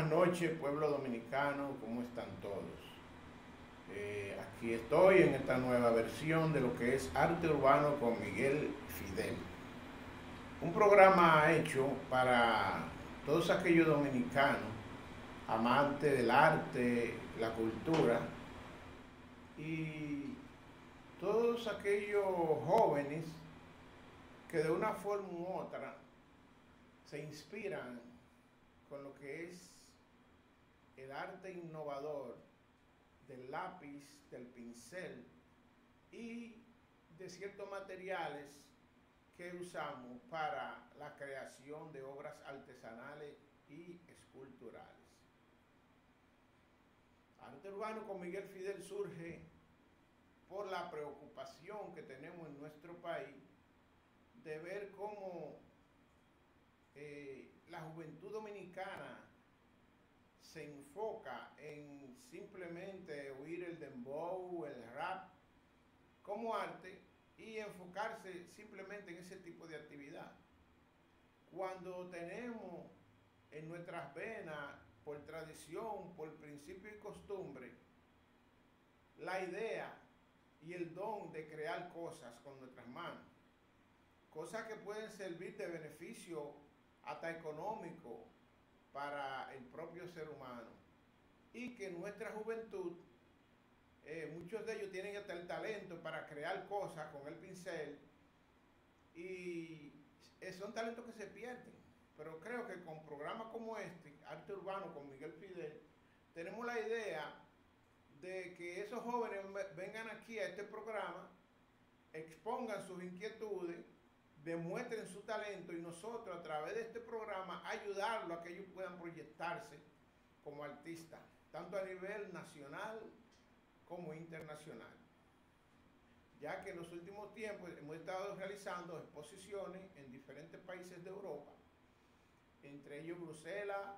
noches, pueblo dominicano, ¿cómo están todos? Aquí estoy en esta nueva versión de lo que es Arte Urbano con Miguel Fidel. Un programa hecho para todos aquellos dominicanos, amantes del arte, la cultura, y todos aquellos jóvenes que de una forma u otra se inspiran con lo que es el arte innovador del lápiz, del pincel y de ciertos materiales que usamos para la creación de obras artesanales y esculturales. Arte Urbano con Miguel Fidel surge por la preocupación que tenemos en nuestro país de ver cómo la juventud dominicana se enfoca en simplemente oír el dembow, el rap como arte y enfocarse simplemente en ese tipo de actividad. Cuando tenemos en nuestras venas, por tradición, por principio y costumbre, la idea y el don de crear cosas con nuestras manos, cosas que pueden servir de beneficio hasta económico para el propio ser humano, y que nuestra juventud, muchos de ellos tienen hasta el talento para crear cosas con el pincel, y son talentos que se pierden. Pero creo que con programas como este, Arte Urbano con Miguel Fidel, tenemos la idea de que esos jóvenes vengan aquí a este programa, expongan sus inquietudes, demuestren su talento, y nosotros a través de este programa ayudarlos a que ellos puedan proyectarse como artistas, tanto a nivel nacional como internacional. Ya que en los últimos tiempos hemos estado realizando exposiciones en diferentes países de Europa, entre ellos Bruselas,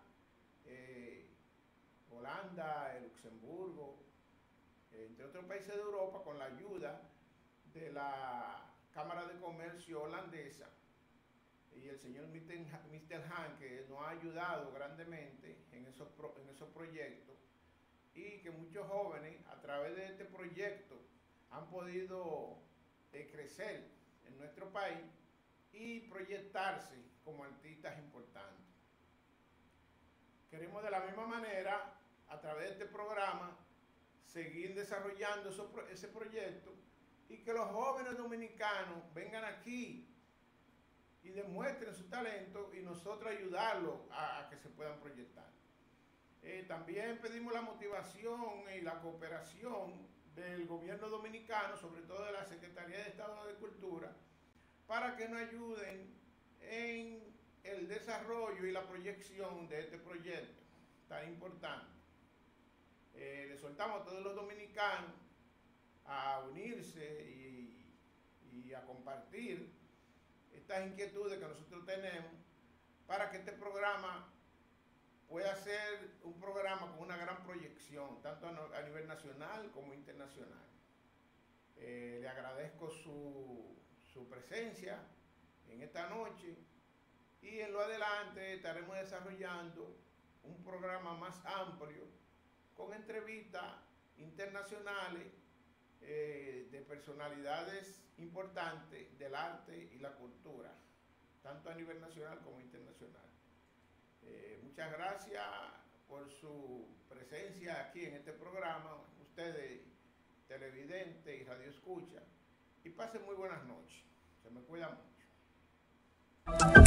Holanda, Luxemburgo, entre otros países de Europa, con la ayuda de la Cámara de Comercio holandesa y el señor Mr. Han, que nos ha ayudado grandemente en esos proyectos, y que muchos jóvenes a través de este proyecto han podido crecer en nuestro país y proyectarse como artistas importantes. Queremos de la misma manera, a través de este programa, seguir desarrollando ese proyecto, y que los jóvenes dominicanos vengan aquí y demuestren su talento y nosotros ayudarlos a que se puedan proyectar. También pedimos la motivación y la cooperación del gobierno dominicano, sobre todo de la Secretaría de Estado de Cultura, para que nos ayuden en el desarrollo y la proyección de este proyecto tan importante. Le soltamos a todos los dominicanos a unirse y a compartir estas inquietudes que nosotros tenemos, para que este programa pueda ser un programa con una gran proyección, tanto a nivel nacional como internacional. Le agradezco su presencia en esta noche, y en lo adelante estaremos desarrollando un programa más amplio con entrevistas internacionales de personalidades importantes del arte y la cultura, tanto a nivel nacional como internacional. Muchas gracias por su presencia aquí en este programa, ustedes televidentes y radioescuchas, y pasen muy buenas noches. Se me cuida mucho.